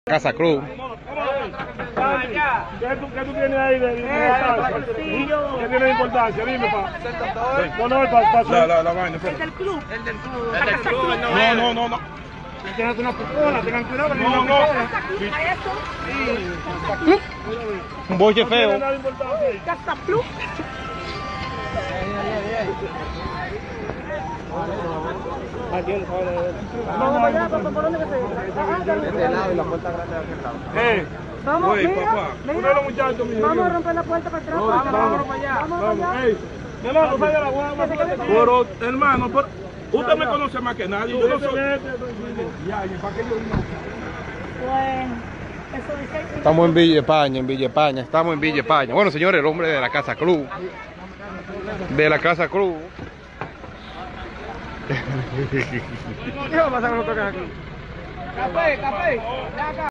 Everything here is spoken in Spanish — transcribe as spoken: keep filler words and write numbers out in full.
Casa Cruz. ¿Qué tú, qué tú tienes ahí de, de importancia? ¿Qué tiene de importancia? Dime, pa. No, no, pa, pa, La, la, la vaina. El del club. El del club. El del club, el no, no, no, no. Tienes una pistola, tengan cuidado con No, no. Un boche feo. Casa Club. Vamos allá, ¿por dónde que se Este lado y la puerta grande de aquel lado. Eh, Vamos, oye, mira, papá. mira. Uno de los muchachos míos. Vamos a romper la puerta para atrás. Vamos, vamos, para allá. Vamos vamos. allá. Ey, mi hermano, salga la guagua. Pero, hermano, pero, usted me conoce más que nadie. Yo no soy. Ya, ¿y para qué yo no? Bueno, eso dice. Estamos en Villa España, en Villa España. Estamos en Villa España. Bueno, señores, el hombre de la Casa Cruz. De la Casa Cruz. ¿Qué va a pasar con los toques aquí? Café, café.